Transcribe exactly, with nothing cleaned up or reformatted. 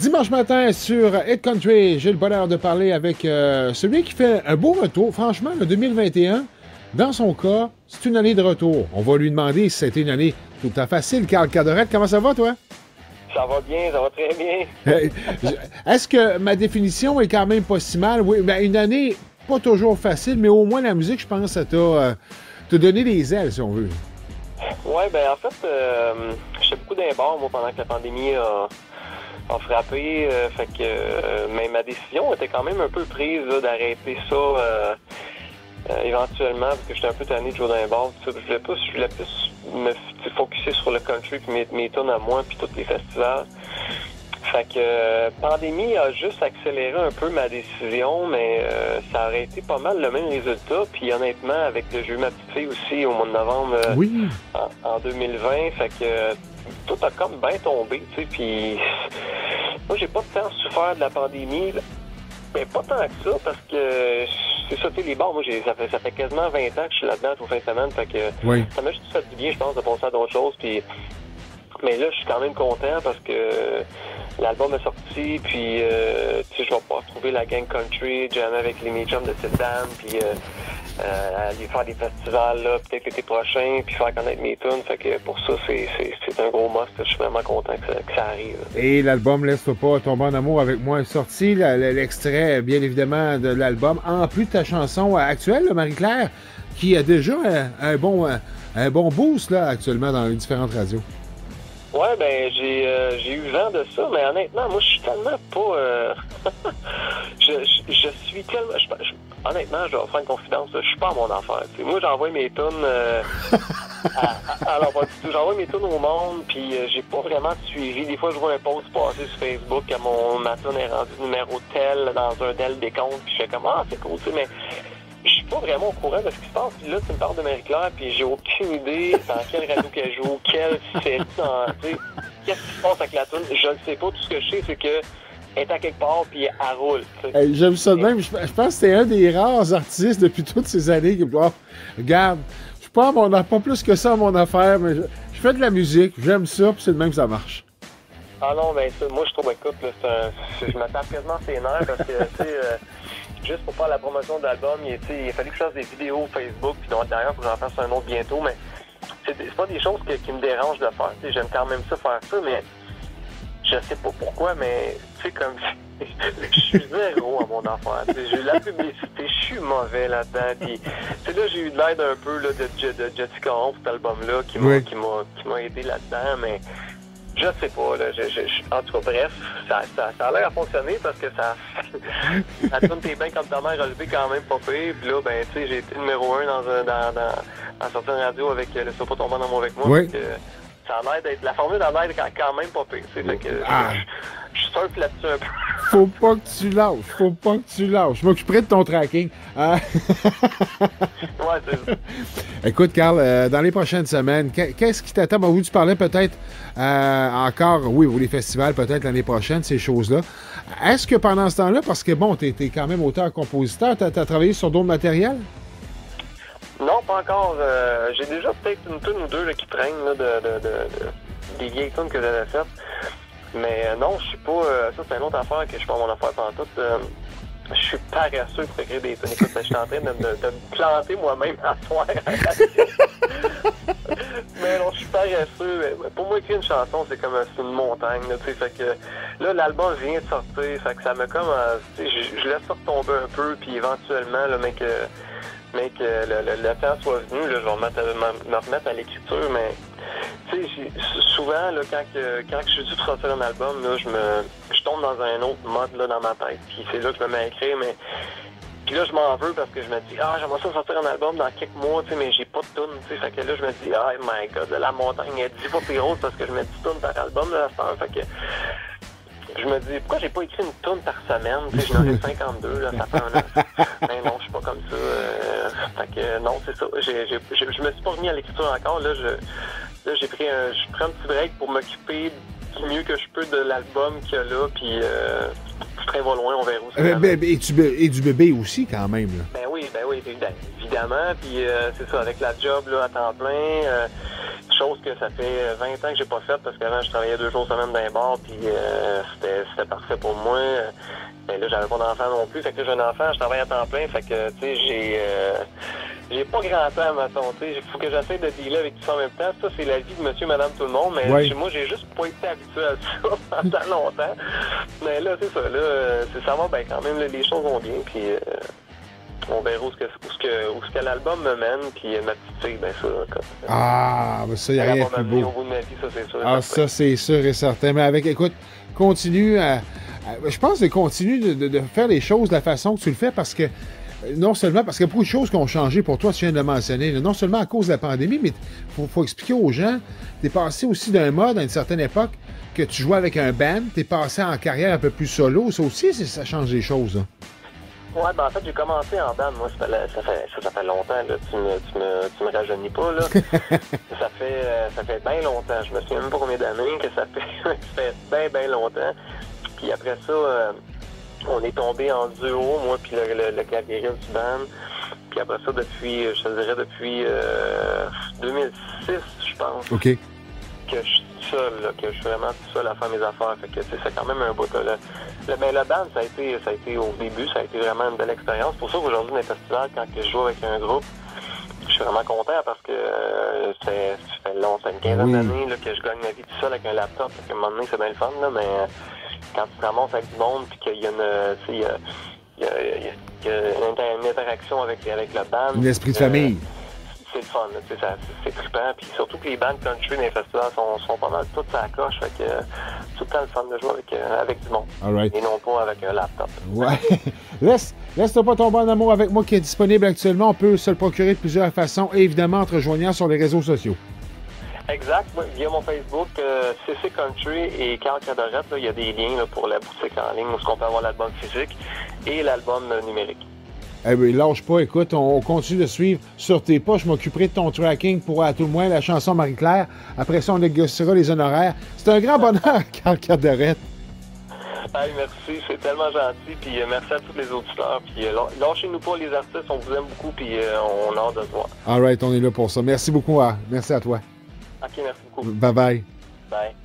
Dimanche matin sur Hit Country, j'ai le bonheur de parler avec euh, celui qui fait un beau retour. Franchement, le deux mille vingt et un, dans son cas, c'est une année de retour. On va lui demander si c'était une année tout à fait facile. Carl Cadorette, comment ça va, toi? Ça va bien, ça va très bien. Est-ce que ma définition est quand même pas si mal? Oui, ben une année pas toujours facile, mais au moins la musique, je pense, ça t'a euh, donné des ailes, si on veut. Oui, ben en fait, euh, j'étais beaucoup d'un bar, moi, pendant que la pandémie a, a frappé. Euh, fait que, euh, mais ma décision était quand même un peu prise d'arrêter ça euh, euh, éventuellement, parce que j'étais un peu tanné de jouer dans un bar. Je voulais plus, je voulais plus me focusser sur le country, puis mes, mes tunes à moi, puis tous les festivals. Fait que euh, pandémie a juste accéléré un peu ma décision, mais euh, ça aurait été pas mal le même résultat. Puis honnêtement, avec le jeu ma petite fille aussi au mois de novembre euh, oui. en, en deux mille vingt, fait que euh, tout a comme bien tombé, tu sais. Puis moi, j'ai pas tant souffert de la pandémie, mais pas tant que ça, parce que c'est ça, tu sais, les bars, moi, j'ai, ça, fait, ça fait quasiment vingt ans que je suis là-dedans tout fin de semaine, fait que oui. ça m'a juste fait du bien, je pense, de penser à d'autres choses. Puis mais là, je suis quand même content parce que l'album est sorti, puis euh, tu sais, je vais pouvoir retrouver la gang country, jammer avec les mes chums de Tildan, puis euh, euh, aller faire des festivals là, peut-être l'été prochain, puis faire connaître mes tunes. Fait que pour ça, c'est, c'est, c'est un gros must. Je suis vraiment content que ça, que ça arrive. Et l'album Laisse-toi pas tomber en amour avec moi est sorti. L'extrait, bien évidemment, de l'album, en plus de ta chanson actuelle, Marie-Claire, qui a déjà un, un, bon, un, un bon boost là, actuellement dans les différentes radios. Ouais, ben j'ai euh, j'ai eu vent de ça, mais honnêtement, moi je suis tellement pas euh... je, je, je suis tellement je, je, honnêtement, je vais faire une confidence, je suis pas à mon affaire. T'sais. Moi j'envoie mes tunes euh... à, à, alors pas du tout, j'envoie mes tunes au monde, puis euh, j'ai pas vraiment suivi. Des fois je vois un post passer sur Facebook que mon ma tune est rendue numéro tel dans un tel décompte, puis je fais comme ah c'est cool, tu sais, mais je suis pas vraiment au courant de ce qui se passe. Puis là, tu me parles de Marie-Claire, puis j'ai aucune idée dans quelle radio qu'elle joue, quelle c'est, qu'est-ce qui se passe avec la tune. Je ne sais pas. Tout ce que je sais, c'est que elle est à quelque part, puis elle roule. Hey, j'aime ça de même. Je, je pense que c'est un des rares artistes depuis toutes ces années qui me dit oh, regarde, je suis pas, mon, pas plus que ça à mon affaire, mais je, je fais de la musique, j'aime ça, puis c'est de même que ça marche. Ah non, ben ça, moi, je trouve, écoute, là, c'est un, je me tape quasiment ses nerfs parce que, tu sais, euh, juste pour faire la promotion de l'album, il, il a fallu que je fasse des vidéos Facebook, puis donc derrière, faut que j'en fasse un autre bientôt, mais c'est, c'est pas des choses que, qui me dérangent de faire. Tu sais, j'aime quand même ça faire ça, mais je sais pas pourquoi, mais tu sais, comme je suis zéro à mon affaire. J'ai eu la publicité, je suis mauvais là-dedans. Puis, tu sais, là, j'ai eu de l'aide un peu là, de, de, de Jessica Caron pour cet album-là qui m'a, oui. qui m'a, qui m'a aidé là-dedans, mais je sais pas, là. Je, je, je, en tout cas, bref, ça, ça, ça a l'air à fonctionner parce que ça. La tune T'es bien comme ta mère relevé quand même pas pire. Puis là, ben, tu sais, j'ai été numéro un dans, un, dans, dans, dans certaines radios avec euh, le Sopa tombant dans mon avec moi. Oui. Que, ça a l'air d'être. La formule a l'air quand, quand même pas pire. Fait que ah. je, je surfe là-dessus un peu. Faut pas que tu lâches. Faut pas que tu lâches. Je m'occuperai de ton tracking. Euh... ouais, c'est ça. Écoute, Carl, euh, dans les prochaines semaines, qu'est-ce qui t'attend? Bon, vous, tu parlais peut-être euh, encore, oui, les festivals, peut-être l'année prochaine, ces choses-là. Est-ce que pendant ce temps-là, parce que bon, t'es, t'es quand même auteur-compositeur, t'as, t'as travaillé sur d'autres matériels? Non, pas encore. Euh, j'ai déjà peut-être une tune ou deux là, qui traînent là, de, de, de, de, des vieilles tunes que j'avais faites. Mais euh, non, je suis pas... Euh, ça, c'est une autre affaire que je suis pas mon affaire pendant tout. Euh, je suis paresseux pour écrire des tunes. Écoute, je suis en train de, de, de me planter moi-même à soir. Mais non, je suis paresseux. Pour moi, écrire une chanson, c'est comme c'est une montagne. Là, fait que, là, l'album vient de sortir. Fait que ça me comme... Euh, je, je laisse ça retomber un peu. Puis éventuellement, là, mais que... mais que le, le, le temps soit venu, là, je vais remettre à, me remettre à l'écriture, mais tu sais, souvent, là, quand, que, quand je suis dû pour sortir un album, là, je me je tombe dans un autre mode là, dans ma tête, puis c'est là que je me mets à écrire, mais puis là, je m'en veux parce que je me dis, ah, j'aimerais ça sortir un album dans quelques mois, tu sais, mais j'ai pas de tune, tu sais, fait que là, je me dis, oh my god, là, la montagne est dix fois plus grosse parce que je mets dix tunes par album, là, à fait que je me dis, pourquoi j'ai pas écrit une toune par semaine? Tu sais, j'en ai cinquante-deux, là, ça fait un an. Mais non, je suis pas comme ça. Euh, fait que non, c'est ça. J'ai, j'ai, j'ai, je me suis pas remis à l'écriture encore. Là, je, là, j'ai pris un, je prends un petit break pour m'occuper du mieux que je peux de l'album qu'il y a là. Puis, euh, le train va loin, on verra où ça euh, ben, et, tu, et du bébé aussi, quand même. Là. Ben oui, ben oui, évidemment. Puis, euh, c'est ça, avec la job là, à temps plein. Euh, je chose que ça fait vingt ans que j'ai pas fait parce qu'avant, je travaillais deux jours semaine dans les bars, puis euh, c'était, c'était parfait pour moi. Et là, j'avais pas d'enfant non plus. Fait que là, j'ai un enfant, je travaille à temps plein. Fait que, tu sais, j'ai... Euh, J'ai pas grand temps, mettons, tu sais. Il faut que j'essaie de dealer avec tout ça en même temps. Ça, c'est la vie de monsieur, madame, tout le monde. Mais ouais. moi, j'ai juste pas été habitué à ça pendant longtemps. Mais là, c'est ça. Là, c'est ça va, ben, quand même, là, les choses vont bien. Puis, euh, on verra où ce que, où ce que, où ce que l'album me mène. Puis, ma petite fille, ben, ça, comme, ah, ben ça, il n'y a rien de plus beau. Au bout de ma vie, ça, c'est sûr. Ah, ça, c'est sûr et certain. Mais avec, écoute, continue à. à je pense que continue de, de, de faire les choses de la façon que tu le fais parce que. Non seulement parce qu'il y a beaucoup de choses qui ont changé pour toi, tu viens de le mentionner, là, non seulement à cause de la pandémie, mais il faut, faut expliquer aux gens, tu es passé aussi d'un mode à une certaine époque que tu jouais avec un band, tu es passé en carrière un peu plus solo, ça aussi, ça change les choses. Hein. Ouais, ben en fait, j'ai commencé en band, moi, ça fait, ça fait, ça, ça fait longtemps, là, tu me, tu me, tu me rajeunis pas, là. ça fait, ça fait bien longtemps, je me souviens même pas combien d'années que ça fait, ça fait bien, bien longtemps. Puis après ça... Euh, on est tombé en duo, moi puis le, le, le clavieriste du band. Puis après ça, depuis, je te dirais depuis euh, deux mille six, je pense. OK. Que je suis tout seul, là, que je suis vraiment tout seul à faire mes affaires. Fait que c'est quand même un bout. Là. Le, mais le band, ça a été, ça a été au début, ça a été vraiment une belle expérience. C'est pour ça qu'aujourd'hui, dans les festivals, quand je joue avec un groupe, je suis vraiment content parce que euh, c'est, ça fait longtemps, une quinzaine oui. d'années là, que je gagne ma vie tout seul avec un laptop. Fait qu'à un moment donné, c'est bien le fun, là, mais quand tu te ramasses avec du monde puis qu'il y a une, il y a, il y a, il y a, il y a une, inter- une interaction avec, avec le band. Un esprit de famille. Euh, c'est le fun, là, ça, c'est trippant. Puis surtout que les bandes country dans les festivals sont, sont pas mal toutes à la coche. Fait que euh, c'est tout le temps le fun de jouer avec, euh, avec du monde. All right. Et non pas avec un laptop. Ouais. Laisse, laisse-toi pas tomber en amour avec moi qui est disponible actuellement. On peut se le procurer de plusieurs façons et évidemment en te rejoignant sur les réseaux sociaux. Exact. Oui, via mon Facebook, euh, C C Country et Carl Cadorette, il y a des liens là, pour la boutique en ligne où on peut avoir l'album physique et l'album euh, numérique. Eh bien, lâche pas. Écoute, on, on continue de suivre sur tes pas. Je m'occuperai de ton tracking pour, à tout le moins, la chanson Marie-Claire. Après ça, on négociera les honoraires. C'est un grand bonheur, Carl Cadorette. Hey, merci, c'est tellement gentil. Puis euh, merci à tous les auditeurs. Puis euh, lâchez-nous pas, les artistes, on vous aime beaucoup. Puis euh, on a hâte de se voir. All right, on est là pour ça. Merci beaucoup. Hein. Merci à toi. OK, merci beaucoup. Bye-bye. Bye.